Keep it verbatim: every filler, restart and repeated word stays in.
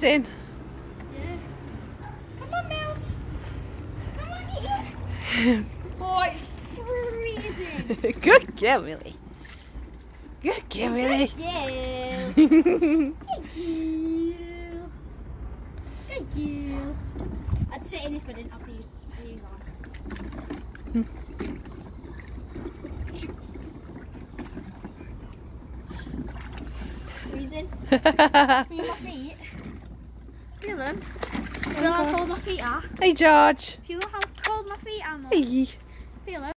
resting. Yeah. Come on, Mills. Come on, eat. Oh, it's freezing. Good girl, Millie. Good girl, Millie. Good girl. Good girl. Good girl. I'd sit in if I didn't have these, these on. Freezing. Feel my feet. Feel them. Feel how cold my feet are. Hey, George. Feel how cold my feet are. Mum. Hey. Feel them.